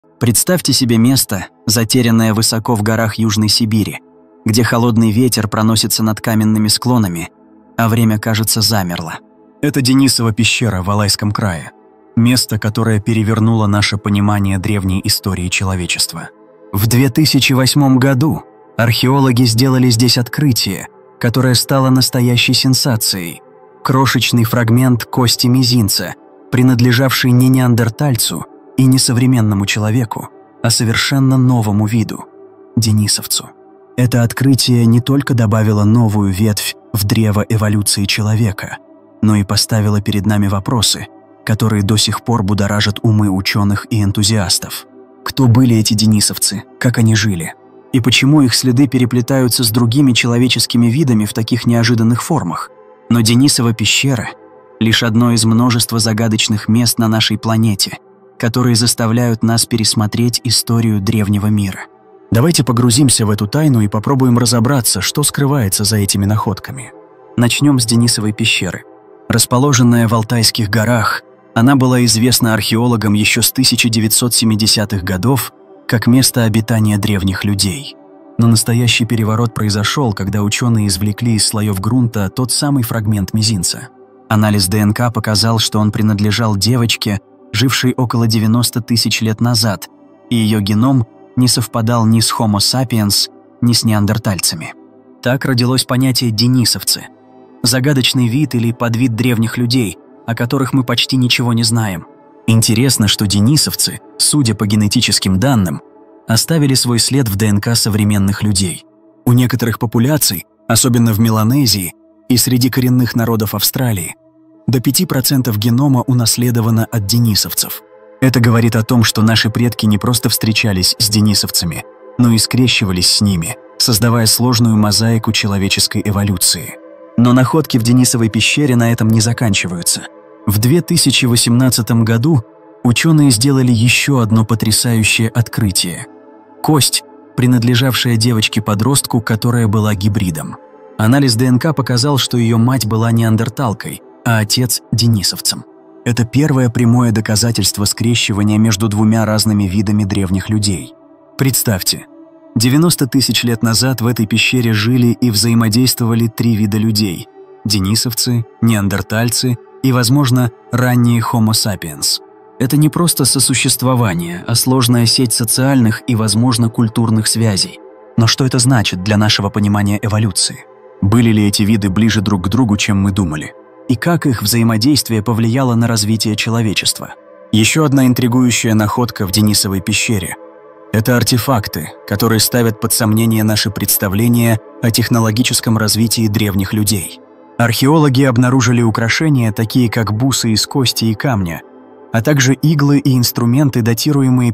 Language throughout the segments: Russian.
Представьте себе место, затерянное высоко в горах Южной Сибири, где холодный ветер проносится над каменными склонами, а время, кажется, замерло. Это Денисова пещера в Алайском крае. Место, которое перевернуло наше понимание древней истории человечества. В 2008 году археологи сделали здесь открытие, которое стало настоящей сенсацией. Крошечный фрагмент кости мизинца, принадлежавший не неандертальцу и не современному человеку, а совершенно новому виду – денисовцу. Это открытие не только добавило новую ветвь в древо эволюции человека, но и поставило перед нами вопросы, которые до сих пор будоражат умы ученых и энтузиастов. Кто были эти денисовцы, как они жили, и почему их следы переплетаются с другими человеческими видами в таких неожиданных формах? Но Денисова пещера – лишь одно из множества загадочных мест на нашей планете, которые заставляют нас пересмотреть историю древнего мира. Давайте погрузимся в эту тайну и попробуем разобраться, что скрывается за этими находками. Начнем с Денисовой пещеры. Расположенная в Алтайских горах, она была известна археологам еще с 1970-х годов как место обитания древних людей. Но настоящий переворот произошел, когда ученые извлекли из слоев грунта тот самый фрагмент мизинца. Анализ ДНК показал, что он принадлежал девочке, жившей около 90 тысяч лет назад, и ее геном не совпадал ни с Homo sapiens, ни с неандертальцами. Так родилось понятие «денисовцы» – загадочный вид или подвид древних людей, о которых мы почти ничего не знаем. Интересно, что денисовцы, судя по генетическим данным, оставили свой след в ДНК современных людей. У некоторых популяций, особенно в Меланезии и среди коренных народов Австралии, до 5% генома унаследовано от денисовцев. Это говорит о том, что наши предки не просто встречались с денисовцами, но и скрещивались с ними, создавая сложную мозаику человеческой эволюции. Но находки в Денисовой пещере на этом не заканчиваются. В 2018 году ученые сделали еще одно потрясающее открытие. Кость, принадлежавшая девочке-подростку, которая была гибридом. Анализ ДНК показал, что ее мать была неандерталкой, а отец – денисовцем. Это первое прямое доказательство скрещивания между двумя разными видами древних людей. Представьте, 90 тысяч лет назад в этой пещере жили и взаимодействовали три вида людей – денисовцы, неандертальцы и, возможно, ранние Homo sapiens. Это не просто сосуществование, а сложная сеть социальных и, возможно, культурных связей. Но что это значит для нашего понимания эволюции? Были ли эти виды ближе друг к другу, чем мы думали? И как их взаимодействие повлияло на развитие человечества? Еще одна интригующая находка в Денисовой пещере – это артефакты, которые ставят под сомнение наши представления о технологическом развитии древних людей. Археологи обнаружили украшения, такие как бусы из кости и камня, а также иглы и инструменты, датируемые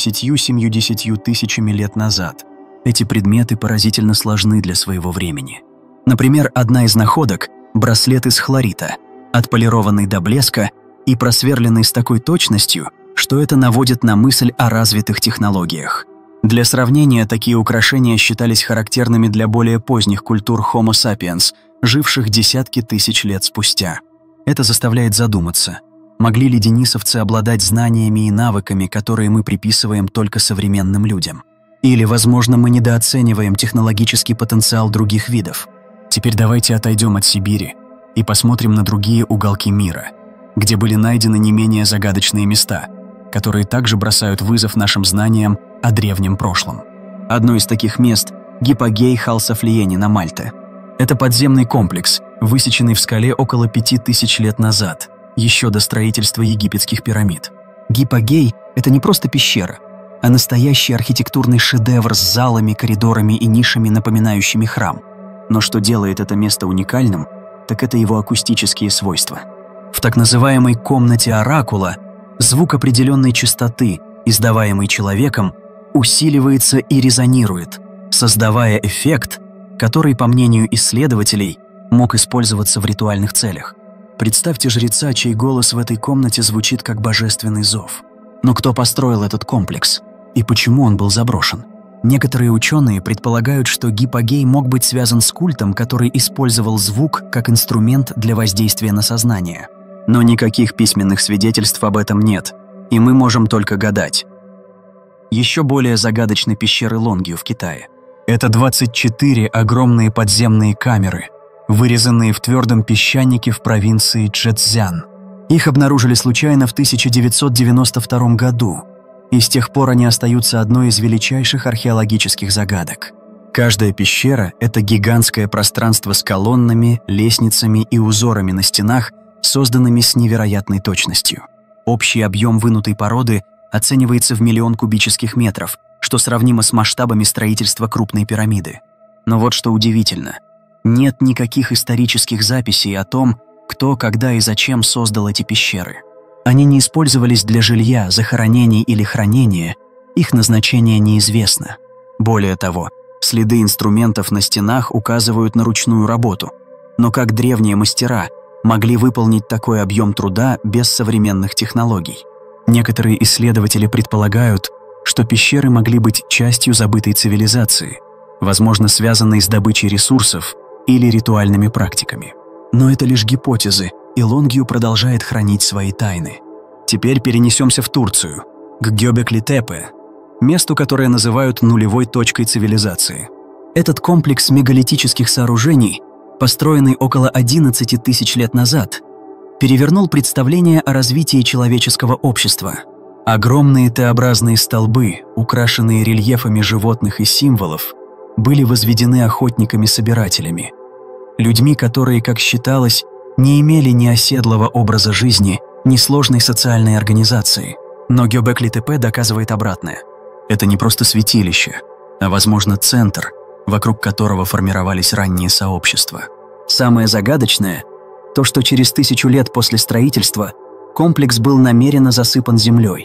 50–70 тысячами лет назад. Эти предметы поразительно сложны для своего времени. Например, одна из находок – браслет из хлорита, отполированный до блеска и просверленный с такой точностью, что это наводит на мысль о развитых технологиях. Для сравнения, такие украшения считались характерными для более поздних культур Homo sapiens, живших десятки тысяч лет спустя. Это заставляет задуматься, могли ли денисовцы обладать знаниями и навыками, которые мы приписываем только современным людям? Или, возможно, мы недооцениваем технологический потенциал других видов? Теперь давайте отойдем от Сибири и посмотрим на другие уголки мира, где были найдены не менее загадочные места, которые также бросают вызов нашим знаниям о древнем прошлом. Одно из таких мест – гипогей Халсафлиени на Мальте. Это подземный комплекс, высеченный в скале около 5000 лет назад, еще до строительства египетских пирамид. Гипогей – это не просто пещера, а настоящий архитектурный шедевр с залами, коридорами и нишами, напоминающими храм. Но что делает это место уникальным, так это его акустические свойства. В так называемой комнате оракула звук определенной частоты, издаваемый человеком, усиливается и резонирует, создавая эффект, который, по мнению исследователей, мог использоваться в ритуальных целях. Представьте жреца, чей голос в этой комнате звучит как божественный зов. Но кто построил этот комплекс? И почему он был заброшен? Некоторые ученые предполагают, что гипогей мог быть связан с культом, который использовал звук как инструмент для воздействия на сознание. Но никаких письменных свидетельств об этом нет, и мы можем только гадать. Еще более загадочны пещеры Лонгью в Китае. Это 24 огромные подземные камеры, вырезанные в твердом песчанике в провинции Чжэцзян. Их обнаружили случайно в 1992 году, и с тех пор они остаются одной из величайших археологических загадок. Каждая пещера – это гигантское пространство с колоннами, лестницами и узорами на стенах, созданными с невероятной точностью. Общий объем вынутой породы оценивается в 1 000 000 кубических метров, что сравнимо с масштабами строительства крупной пирамиды. Но вот что удивительно. Нет никаких исторических записей о том, кто, когда и зачем создал эти пещеры. Они не использовались для жилья, захоронений или хранения, их назначение неизвестно. Более того, следы инструментов на стенах указывают на ручную работу. Но как древние мастера могли выполнить такой объем труда без современных технологий? Некоторые исследователи предполагают, что пещеры могли быть частью забытой цивилизации, возможно, связанной с добычей ресурсов или ритуальными практиками. Но это лишь гипотезы, и Лонгью продолжает хранить свои тайны. Теперь перенесемся в Турцию, к Гёбекли-Тепе, месту, которое называют нулевой точкой цивилизации. Этот комплекс мегалитических сооружений, построенный около 11 тысяч лет назад, перевернул представление о развитии человеческого общества. Огромные Т-образные столбы, украшенные рельефами животных и символов, были возведены охотниками-собирателями, людьми, которые, как считалось, не имели ни оседлого образа жизни, ни сложной социальной организации. Но Гёбекли-Тепе доказывает обратное. Это не просто святилище, а, возможно, центр, вокруг которого формировались ранние сообщества. Самое загадочное – то, что через 1000 лет после строительства комплекс был намеренно засыпан землей.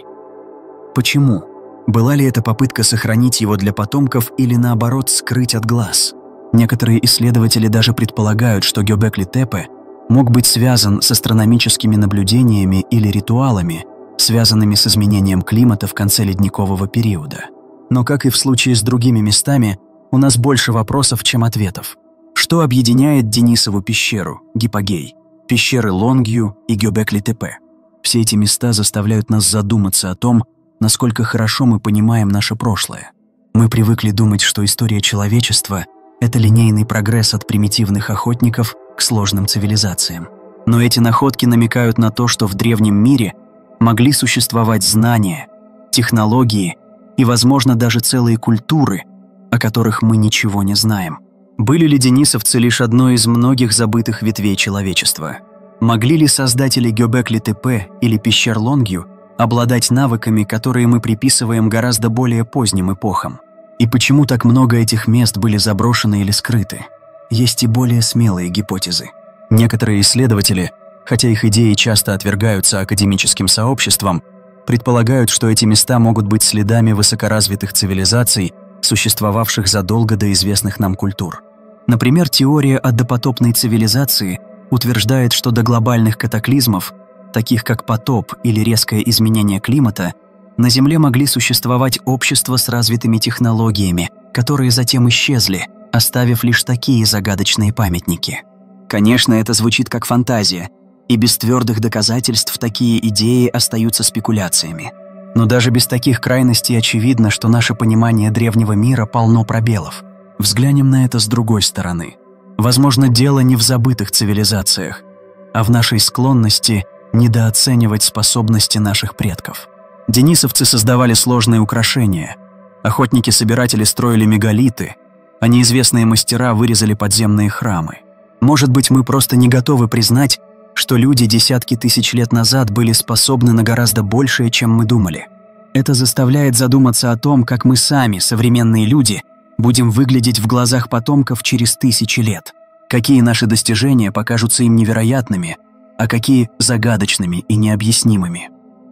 Почему? Была ли это попытка сохранить его для потомков или, наоборот, скрыть от глаз? Некоторые исследователи даже предполагают, что Гёбекли-Тепе мог быть связан с астрономическими наблюдениями или ритуалами, связанными с изменением климата в конце ледникового периода. Но, как и в случае с другими местами, у нас больше вопросов, чем ответов. Что объединяет Денисову пещеру, Гипогей, пещеры Лонгью и Гёбекли-Тепе? Все эти места заставляют нас задуматься о том, насколько хорошо мы понимаем наше прошлое. Мы привыкли думать, что история человечества – это линейный прогресс от примитивных охотников к сложным цивилизациям. Но эти находки намекают на то, что в древнем мире могли существовать знания, технологии и, возможно, даже целые культуры, о которых мы ничего не знаем. Были ли денисовцы лишь одной из многих забытых ветвей человечества? Могли ли создатели Гёбекли-Тепе или пещер Лонгью обладать навыками, которые мы приписываем гораздо более поздним эпохам? И почему так много этих мест были заброшены или скрыты? Есть и более смелые гипотезы. Некоторые исследователи, хотя их идеи часто отвергаются академическим сообществом, предполагают, что эти места могут быть следами высокоразвитых цивилизаций, существовавших задолго до известных нам культур. Например, теория о допотопной цивилизации утверждает, что до глобальных катаклизмов, таких как потоп или резкое изменение климата, на Земле могли существовать общества с развитыми технологиями, которые затем исчезли, оставив лишь такие загадочные памятники. Конечно, это звучит как фантазия, и без твердых доказательств такие идеи остаются спекуляциями. Но даже без таких крайностей очевидно, что наше понимание древнего мира полно пробелов. Взглянем на это с другой стороны. Возможно, дело не в забытых цивилизациях, а в нашей склонности недооценивать способности наших предков. Денисовцы создавали сложные украшения, охотники-собиратели строили мегалиты, а неизвестные мастера вырезали подземные храмы. Может быть, мы просто не готовы признать, что люди десятки тысяч лет назад были способны на гораздо большее, чем мы думали. Это заставляет задуматься о том, как мы сами, современные люди, будем выглядеть в глазах потомков через 1000 лет. Какие наши достижения покажутся им невероятными, а какие загадочными и необъяснимыми.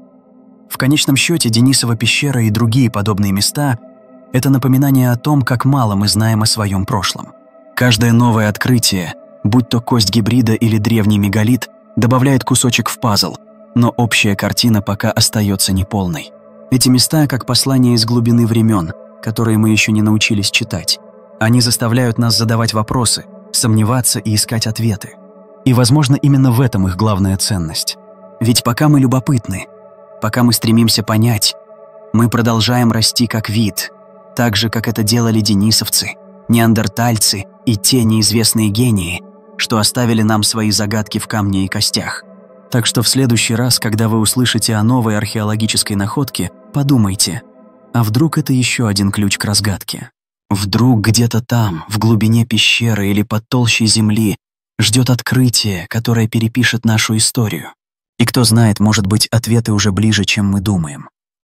В конечном счете, Денисова пещера и другие подобные места – это напоминание о том, как мало мы знаем о своем прошлом. Каждое новое открытие, будь то кость гибрида или древний мегалит, добавляет кусочек в пазл, но общая картина пока остается неполной. Эти места как послания из глубины времен, которые мы еще не научились читать. Они заставляют нас задавать вопросы, сомневаться и искать ответы. И, возможно, именно в этом их главная ценность. Ведь пока мы любопытны, пока мы стремимся понять, Мы продолжаем расти как вид, так же, как это делали денисовцы, неандертальцы и те неизвестные гении, что оставили нам свои загадки в камне и костях. Так что в следующий раз, когда вы услышите о новой археологической находке, подумайте, а вдруг это еще один ключ к разгадке? Вдруг где-то там, в глубине пещеры или под толщей земли, ждет открытие, которое перепишет нашу историю. И кто знает, может быть, ответы уже ближе, чем мы думаем.